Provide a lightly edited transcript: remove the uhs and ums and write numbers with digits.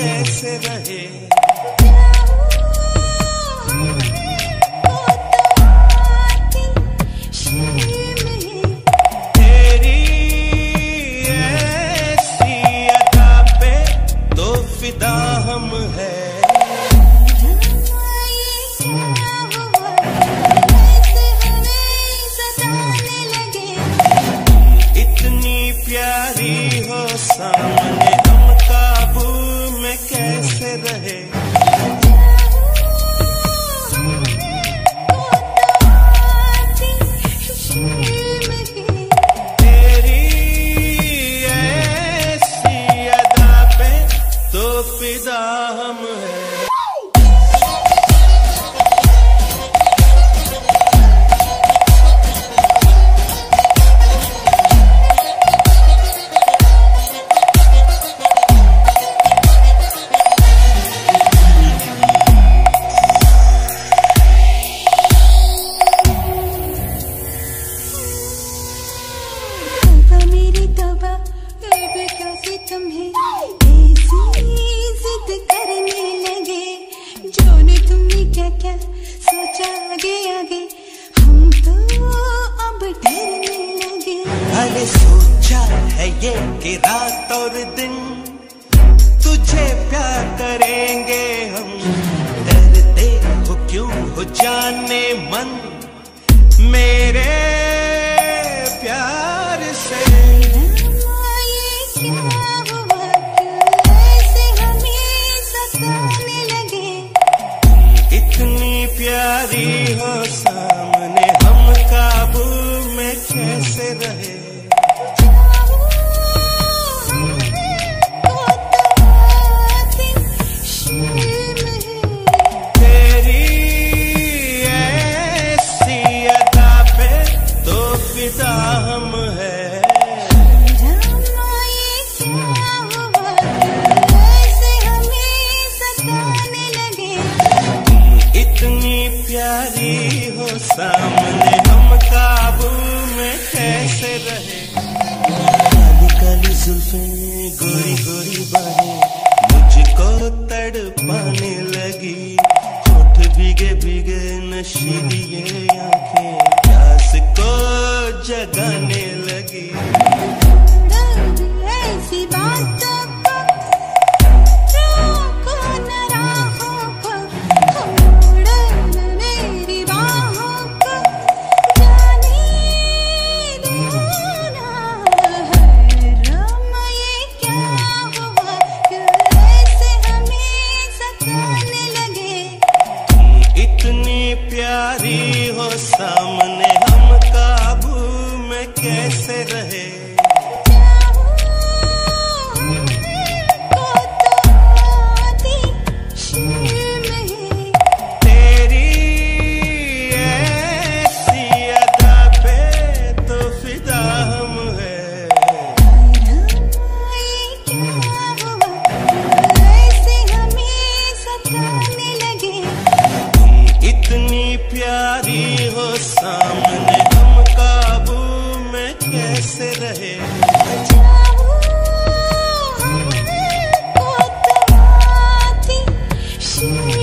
कैसे रहे। तेरी ऐसी अदा पे तो फिदा हम है। प्यारी हो सामने हम काबू में कैसे रहे। तेरी ऐसी अदा पे तो फिदा हम है। तुम्हें ऐसी जिद करने लगे, जोने तुमने क्या क्या सोचा आगे आगे, हम तो अब डरने लगे। अरे सोचा है ये कि रात और दिन तुझे प्यार करेंगे हम। डरते हो क्यों हो जाने मन मेरे प्यार से। इतनी प्यारी हो सामने हम काबू में कैसे रहे। तेरी ऐसी अदा पे तो फिदा हम है। इतनी प्यारी हो सामने हम काबू में कैसे रहे। काली काली जुल्फें गोरी गोरी बाहें मुझको तड़पाने लगी। होठ भीगे भीगे नशीली ये आंखें प्यास को जगाने लगी। ऐसी बातों प्यारी हो सामने हम काबू में कैसे रहे। तेरी ऐसी अदा पे तो फिदा हम है। इतनी प्यारी हो सामने हम काबू में कैसे रहे। जाओ